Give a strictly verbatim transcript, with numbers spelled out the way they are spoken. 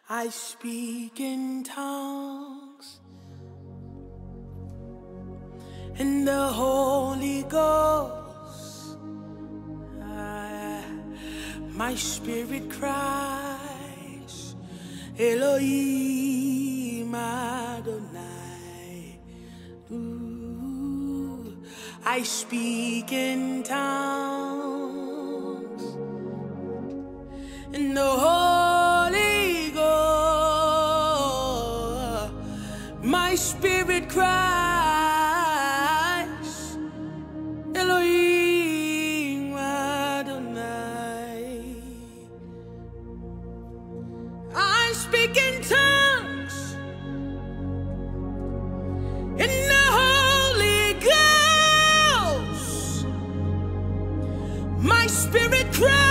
I speak in tongues, and the Holy Ghost, I, my spirit cries, Elohim, Adonai. Ooh, I speak in tongues, and the Holy Ghost, my spirit cries, Elohim, Adonai. I speak in tongues, in the Holy Ghost, my spirit cries.